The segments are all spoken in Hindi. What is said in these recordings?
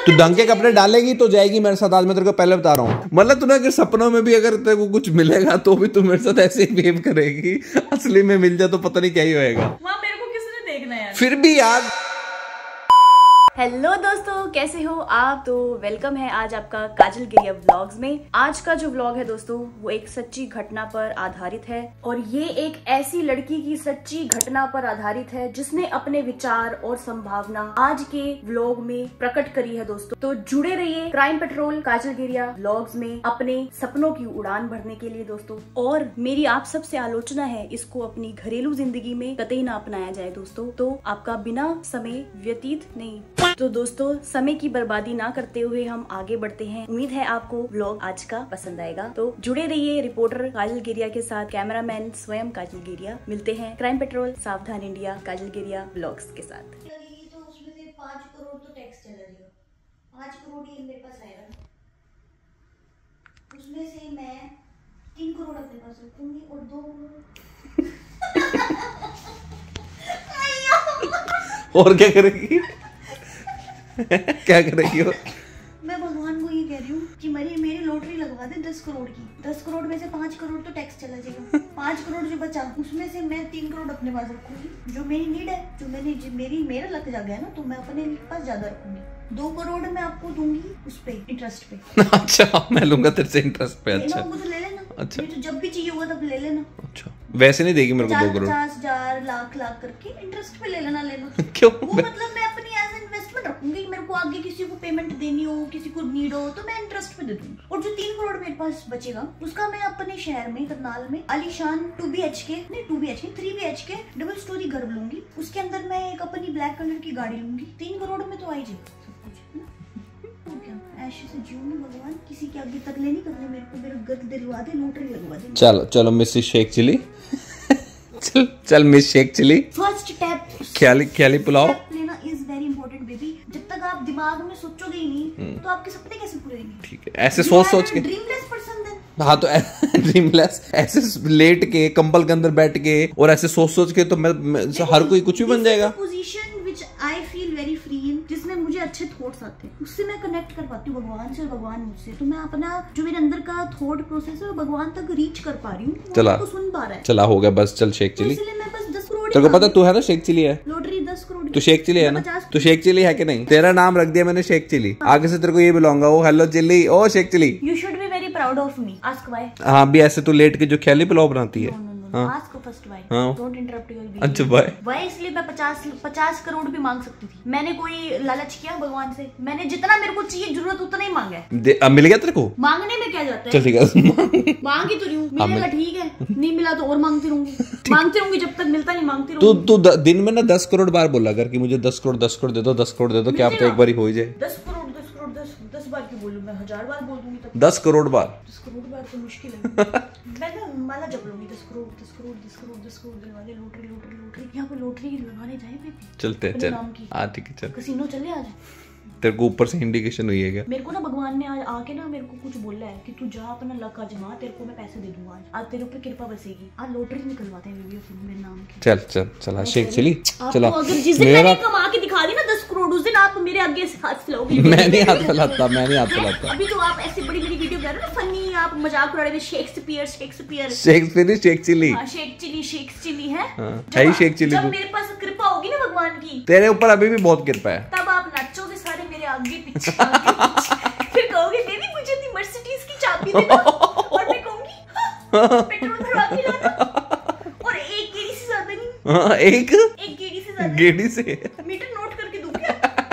तू ढंग के कपड़े डालेगी तो जाएगी मेरे साथ। आज मैं तेरे को पहले बता रहा हूँ, मतलब तूने अगर सपनों में भी अगर तेरे को कुछ मिलेगा तो भी तू मेरे साथ ऐसे ही बिहेव करेगी, असली में मिल जाए तो पता नहीं क्या ही होएगा। वहाँ मेरे को किसने देखना यार। फिर भी यार। हेलो दोस्तों, कैसे हो आप? तो वेलकम है आज आपका काजल गिरिया व्लॉग्स में। आज का जो व्लॉग है दोस्तों वो एक सच्ची घटना पर आधारित है, और ये एक ऐसी लड़की की सच्ची घटना पर आधारित है जिसने अपने विचार और संभावना आज के व्लॉग में प्रकट करी है दोस्तों। तो जुड़े रहिए क्राइम पेट्रोल काजल गिरिया व्लॉग्स में अपने सपनों की उड़ान भरने के लिए दोस्तों। और मेरी आप सबसे आलोचना है, इसको अपनी घरेलू जिंदगी में कतई ना अपनाया जाए दोस्तों, तो आपका बिना समय व्यतीत नहीं। तो दोस्तों समय की बर्बादी ना करते हुए हम आगे बढ़ते हैं। उम्मीद है आपको व्लॉग आज का पसंद आएगा, तो जुड़े रहिए रिपोर्टर काजल गिरिया के साथ, कैमरामैन स्वयं काजल गिरिया। मिलते हैं crime patrol Savdhaan India Kajal Giriya vlogs के साथ। तो उसमें से 5 करोड़ तो टैक्स चला जाएगा। 5 करोड़ ये मेरे पास आएगा, उसमें से मैं 3 करोड़ अपने पास रखूंगी और 2 करोड़ और क्या करेगी? क्या करेगी वो? मैं भगवान को ये कह रही हूँ कि मेरी लॉटरी लगवा दे 10 करोड़ की। 10 करोड़ में से 5 करोड़ तो टैक्स चला जाएगा। 5 करोड़ जो बचा उसमें से मैं 3 करोड़ अपने पास रखूंगी, जो मेरी नीड है, मेरा लक जाग गया ना, तो मैं अपने पास ज्यादा रखूंगी। 2 करोड़ मैं आपको दूंगी उस पे, इंटरेस्ट पे। अच्छा, मैं लूंगा तेरे से इंटरेस्ट पे। अच्छा तो ले लेना। अच्छा, तो जब भी चाहिए होगा तब ले लेना। अच्छा, वैसे नहीं देगी मेरे को 2 करोड़? 50,000 लाख करके इंटरेस्ट पे ले लेना। क्यों? वो मतलब मैं अपनी एज इन्वेस्टमेंट रखूंगी। मेरे को आगे किसी को पेमेंट देनी हो, किसी को नीड हो, तो मैं इंटरेस्ट पे दे दूंगी। और जो 3 करोड़ मेरे पास बचेगा उसका मैं अपने शहर में करनाल में आलीशान 2 BHK 3 BHK डबल स्टोरी घर लूंगी। उसके अंदर मैं एक अपनी ब्लैक कलर की गाड़ी लूंगी। 3 करोड़ में तो आ ही जाएगा सब कुछ, है ना? तो क्या ऐसे से जीवन में भगवान किसी के आगे तक ले नहीं करने। मेरे को मेरा गद दिलवा दे, लॉटरी लगवा दे। चलो चलो मिसेस शेख चिली। चल miss Sheikh Chilli. First step ख्याली पुलाव लेना इज वेरी इंपॉर्टेंट बेबी। जब तक आप दिमाग में सोचोगे ही नहीं तो आपके सपने कैसे पूरे होंगे? ठीक है, ऐसे सोच के। ड्रीमलेस पर्सन है। हाँ तो ड्रीमलेस ऐसे लेट के कंबल के अंदर बैठ के और ऐसे सोच के तो मैं हर कोई कुछ भी बन जाएगा। Position which I feel very free in, जिसमें मुझे अच्छे थॉट्स आते हैं, उससे मैं कनेक्ट कर पाती हूँ भगवान से, भगवान मुझसे। तो मैं अपना जो मेरे अंदर का थॉट प्रोसेस है वो भगवान तक रीच कर पा रही हूँ। चला तो सुन पा रहा है। चला हो गया बस। चल शेख चिली। इसलिए मैं बस 10 करोड़। तेरे को पता तू है ना शेख चिली है? लॉटरी 10 करोड़। तू शेख चिली है ना? तू शेख चिली है कि नहीं? तेरा नाम रख दिया मैंने शेख चिली। आगे से तेरे को ये बुलाऊंगा, ओ हेलो चिली, ओ Sheikh Chilli. You should be very proud of me. Ask why. हाँ भी ऐसे तू लेट के जो ख्याली पुलाव बनाती है। Ask first why. Don't interrupt your video. अच्छा व्हाई? व्हाई इसलिए मैं 50 करोड़ भी मांग सकती थी। मैंने कोई लालच किया भगवान से? मैंने जितना मेरे को चाहिए जरूरत उतना ही मांगा है। अब मिल गया तेरे को? मांगने में क्या जाता है? चल ठीक है, मांग ही तो रही हूँ। मिलेगा ठीक है, नहीं मिला तो और मांगती रहूंगी जब तक मिलता नहीं, मांगती रहूंगी। तू दिन में ना 10 करोड़ बार बोला कर कि मुझे 10 करोड़ दे दो, 10 करोड़ दे दो। क्या पता एक बार ही हो जाए। 10 करोड़ 10 बार क्यों बोलूं मैं? 1000 बार बोल दूंगी तब। 10 करोड़ बार? 10 करोड़ बार तो मुश्किल है। मैं ना माला जप लूंगी 10 करोड़ दिलवाले लॉटरी। यहाँ पे लॉटरी लगाने जाए बेबी? चलते हैं, चल। हाँ ठीक है, चल। कसिनो चले आज। तेरे को ऊपर से इंडिकेशन हुई है क्या? मेरे को ना भगवान ने आज आके ना मेरे को कुछ बोला है कि तू जा अपना लक आजमा, तेरे को मैं पैसे दे दूंगा आज तेरे ऊपर कृपा बसेगी। आज लॉटरी निकलवाते हैं वीडियो फिल्म मेरे नाम की। चल शेख चिली चला। अगर जिस दिन मैंने कमा के दिखा दी ना 10 करोड़, उस दिन आप मेरे आगे से हाथ फैलाओगे। मैं नहीं हाथ फैलाता। अभी तो आप ऐसी बड़ी वीडियो कर रहे हो ना, फनी, आप मजाक उड़ा रहे हो। शेक्सपियर शेख चिली है शेख चिली है ही शेख चिली। जब मेरे पास कृपा होगी ना भगवान की, तेरे ऊपर अभी भी बहुत कृपा है, तब आप नाचोगे सारे मेरे आगे पीछे। फिर कहोगे बेबी मुझे अपनी मर्सिडीज की चाबी देना, और मैं कहूंगी पेट्रोल भरवा के लाना, और एक गेड़ी से ज्यादा नहीं। एक गेड़ी से ज्यादा, गेड़ी से मीटर नोट करके दूंगी,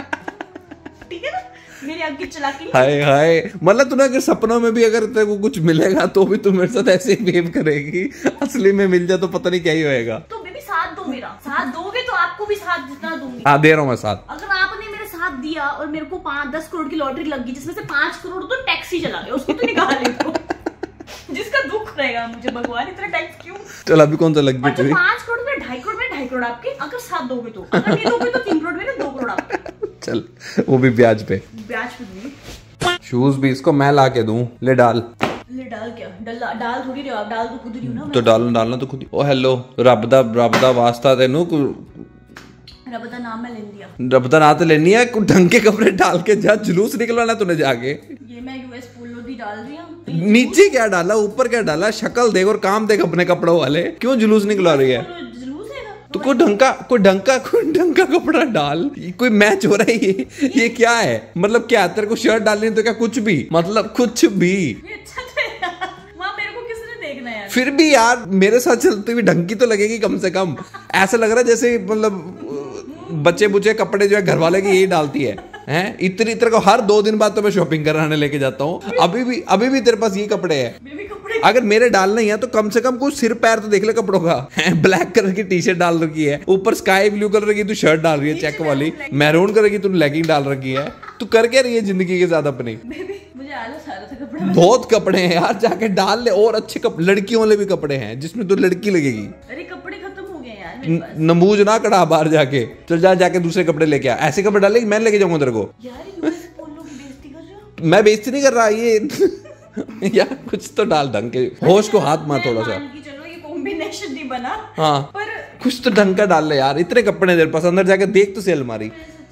ठीक है ना? मेरे आगे चला के। हाय मतलब तूने अगर सपनों में भी अगर तेरे को कुछ मिलेगा तो भी तू मेरे साथ ऐसे ही बिहेव करेगी, असली में मिल जाए तो पता नहीं क्या ही होएगा। तो बेबी साथ दो मेरा, साथ दोगे तो आपको भी साथ जितना दूंगी। हाँ दे रहा हूँ मैं साथ। अगर आपने मेरे साथ दिया और मेरे को 10 करोड़ की लॉटरी लग गई, जिसमें से 5 करोड़ तो टैक्स ही चला गया, उसको तो निकाल ले तो। जिसका दुख रहेगा मुझे, भगवान इतना टैक्स क्यों? चल अभी कौन सा लग गया? 5 करोड़ में 2.5 करोड़ आपके, अगर साथ दोगे तो। अगर नहीं दोगे तो 3 करोड़ में 2 करोड़ आपके। चल वो भी ब्याज पे दूंगी। शूज भी इसको मैं ला के दूं? ले डाल क्या डाल थोड़ी रहे हो आप, डाल तो खुद रही हो ना। तो डालना तो खुद ही। ओ हेलो रब दा वास्ता तेनू रब दा नाम मैं ले लिया। बता तो लेनी है, कुछ ढंग के कपड़े डाल के जा, जुलूस निकलवाना तूने जाके। ये मैं यूएस पोलो दी डाल रही हूँ। नीचे क्या डाला, ऊपर क्या डाला, शक्ल देख और काम देख अपने कपड़ों वाले, क्यों जुलूस निकलवा रही है? तो कोई ढंग का कपड़ा डाल। कोई मैच हो रहा है ये क्या है? मतलब क्या तेरे को शर्ट डालनी तो क्या कुछ भी, मतलब कुछ भी। फिर भी यार मेरे साथ चलती हुई ढंग की तो लगेगी कम से कम। ऐसा लग रहा है जैसे मतलब बच्चे बुच्चे कपड़े जो है घर वाले की यही डालती है हैं। इतनी तेरे को हर 2 दिन बाद तो मैं शॉपिंग कराने लेके जाता हूँ। अभी भी तेरे पास ये कपड़े हैं। अगर मेरे डालना ही है तो कम से कम कुछ सिर पैर तो देख ले कपड़ों का। ब्लैक कलर की टी शर्ट डाल रखी है, ऊपर स्काई ब्लू कलर की तू शर्ट डाल रही है चेक वाली, मैरून कलर की तू लेगिंग डाल रखी है। तू कर क्या रही है जिंदगी के साथ अपनी? बहुत कपड़े हैं यार, जाके डाल ले। और अच्छे लड़कियों वाले भी कपड़े हैं जिसमें तो लड़की लगेगी। अरे कपड़े खत्म हो गए यार मेरे पास। नमूज ना कड़ा बाहर जाके, चल जाके दूसरे कपड़े लेके आ। ऐसे कपड़े डालेगी मैं लेके जाऊंगा तेरे को। यार यूएस पोलो की बेइज्जती कर रहे हो? मैं बेइज्जती नहीं कर रहा ये यार कुछ तो डाल ढंग के, होश को हाथ मार थोड़ा सा। चलो ये कॉम्बिनेशन नहीं बना, हाँ पर कुछ तो ढंग का डाल ले यार। इतने कपड़े तेरे पास, अंदर जाके देख तो सही अलमारी।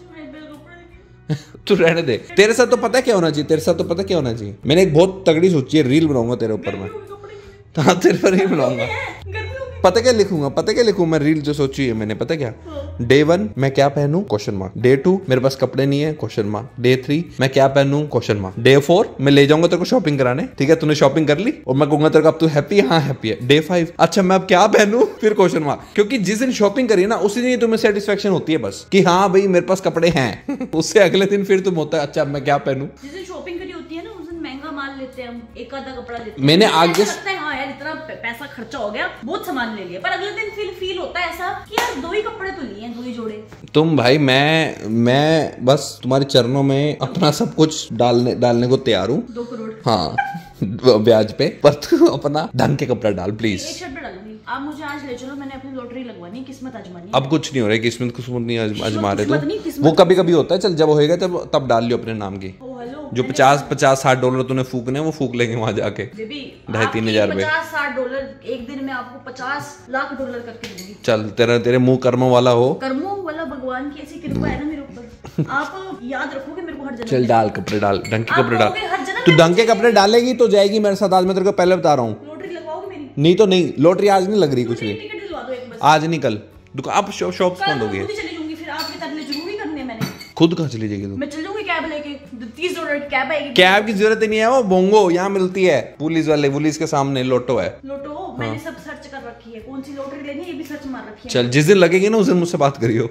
तू रहने दे। तेरे साथ तो पता क्या होना चाहिए, मैंने एक बहुत तगड़ी सोची है, रील बनाऊंगा तेरे ऊपर मैं। हाँ तेरे पर रील बनाऊंगा। पता क्या लिखूंगा मैं रील जो सोची है मैंने, पता क्या? Day 1 मैं क्या पहनूं? Question mark. Day 2 मेरे पास कपड़े नहीं है? Question mark. Day 3 मैं क्या पहनूं? Question mark. Day 4 मैं ले जाऊंगा तेरे को शॉपिंग कराने, ठीक है? तूने शॉपिंग कर ली और मैं कहूंगा तेरे को अब तू हैप्पी है? हाँ हैप्पी है। Day 5 अच्छा मैं अब क्या पहनूं? फिर क्वेश्चन मार्क। क्योंकि जिस दिन शॉपिंग करिए ना उसी दिन तुम्हें सेटिस्फेक्शन होती है बस कि हाँ भाई मेरे पास कपड़े हैं। उससे अगले दिन फिर तुम होता है अच्छा मैं क्या पहनूं। जिस दिन शॉपिंग करी होती है ना उस दिन महंगा माल लेते हैं हम, एक आधा कपड़ा लेते हैं। मैंने आगे हाँ यार इतना पैसा खर्चा हो गया, बहुत सामान ले लिया, पर अगले दिन फील होता है ऐसा कि यार 2 ही कपड़े तो लिए हैं, 2 ही जोड़े। तुम भाई मैं बस तुम्हारे चरणों में अपना सब कुछ डालने को तैयार हूँ। 2 करोड़ हाँ ब्याज पे, पर तू अपना ढंग के कपड़ा डाल प्लीज। एक शर्ट पे डालूंगी। आप मुझे आज ले चलो, मैंने अपनी लॉटरी लगवानी, किस्मत आजमानी। अब कुछ नहीं हो रहा है, किस्मत नहीं आजमा रहे तो वो कभी कभी होता है। चल जब होएगा तब डाल लियो अपने नाम की। जो 50-60 डॉलर तूने फूकने वो फूक लेंगे वहां जाके। 2,500-3 हजार रुपए। 50-60 डॉलर एक दिन में आपको 50 लाख डॉलर करके दूंगी। चल तेरे मुंह कर्मों वाला हो। कर्मों वाला भगवान की ऐसी कृपा है ना मेरे ऊपर। आप याद रखोगे मेरे को हर जन्म। चल डाल कपड़े डाल, ढंग के कपड़े डाल। तू ढंग के कपड़े डालेगी तो जाएगी मेरे साथ। आज मैं तेरे को पहले बता रहा हूँ। लॉटरी लगवाओगे मेरी? नहीं तो नहीं, लॉटरी आज नहीं लग रही कुछ भी। टिकट दिलवा दो एक बस। आज नहीं कल दुकान अब शॉप्स बंद हो गई है। चली जाऊंगी फिर, आपके तरले जरूरी करने मैंने। खुद कहाँ चली जाएगी तू? मैं चल जाऊंगी कैब लेके, 30 डॉलर की कैब आएगी। कैब की जरूरत ही नहीं है, वो बोंगो यहाँ मिलती है। पुलिस के सामने लोटो है। लोटो मैंने सब सर्च कर रखी है, कौन सी लॉटरी लेनी है ये भी सर्च मार रखी है। चल जिस दिन लगेगी ना उस दिन मुझसे बात करियो।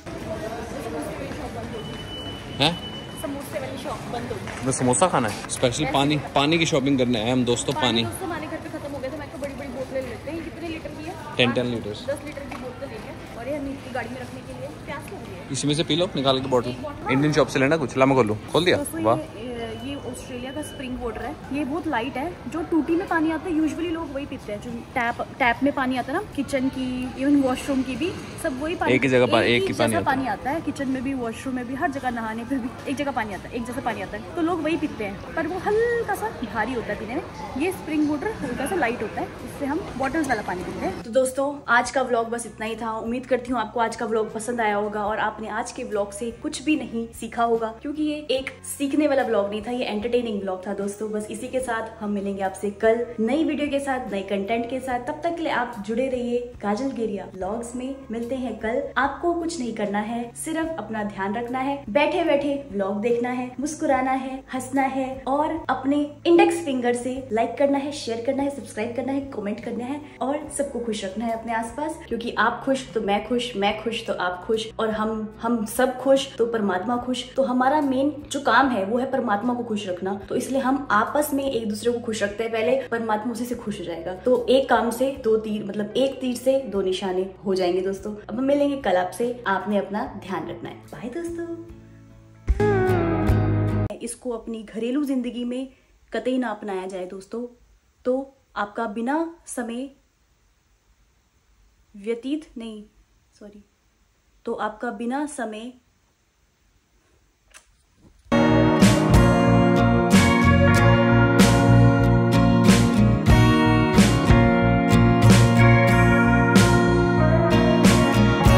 हैं? समोसे वाली शॉप बंद हो गई। मैं समोसा खाना है, स्पेशल पानी की शॉपिंग करने आए हम दोस्तों। पानी हमारे घर पे खत्म हो गया था, मैं तो बड़ी बोतलें लेते हैं। कितने लीटर की है? 10 लीटर। 10 लीटर की बोतल लेंगे और ये हमें गाड़ी में रखने के लिए प्यास लग रही है। इसी में से पी लो निकाल के बॉटल। इंडियन शॉप से लेना कुछ। ला मैं खोल दिया। वाह ये ऑस्ट्रेलिया का स्प्रिंग वाटर है। ये बहुत लाइट है। जो टूटी में पानी आता है यूजुअली लोग वही पीते हैं। जो टैप में पानी आता है ना, किचन की इवन वॉशरूम की भी सब वही पानी, एक ही जगह एक ही पानी आता है। किचन में भी, वॉशरूम में भी, हर जगह नहाने पे भी एक जगह पानी आता है, एक जैसा पानी आता है। तो लोग वही पीते हैं, पर वो हल्का सा भारी होता है पीने में। ये स्प्रिंग वाटर हल्का सा लाइट होता है, इससे हम बॉटल्स वाला पानी पीते हैं। तो दोस्तों आज का व्लॉग बस इतना ही था। उम्मीद करती हूँ आपको आज का व्लॉग पसंद आया होगा और आपने आज के व्लॉग से कुछ भी नहीं सीखा होगा, क्योंकि ये एक सीखने वाला व्लॉग नहीं था, ये एंटरटेनिंग व्लॉग था दोस्तों। बस इसी के साथ हम मिलेंगे आपसे कल नई वीडियो के साथ, नए कंटेंट के साथ। तब तक के लिए आप जुड़े रहिए काजल गिरिया व्लॉग्स में। मिलते हैं कल। आपको कुछ नहीं करना है, सिर्फ अपना ध्यान रखना है, बैठे बैठे व्लॉग देखना है, मुस्कुराना है, हंसना है और अपने इंडेक्स फिंगर से लाइक करना है, शेयर करना है, सब्सक्राइब करना है, कमेंट करना है और सबको खुश रखना है अपने आसपास। क्योंकि आप खुश तो मैं खुश, मैं खुश तो आप खुश और हम सब खुश तो परमात्मा खुश। तो हमारा मेन जो काम है वो है परमात्मा को खुश रखना। तो इसलिए हम आपस में एक दूसरे को खुश रखते हैं पहले, परमात्मा उसी से खुश हो जाएगा। तो एक काम से 2 तीर, मतलब एक तीर से 2 निशाने हो जाएंगे दोस्तों। अब हम मिलेंगे कल आपसे। आपने अपना ध्यान रखना है। बाय दोस्तों। इसको अपनी घरेलू जिंदगी में कतई ना अपनाया जाए दोस्तों, तो आपका बिना समय व्यतीत नहीं, सॉरी, तो आपका बिना समय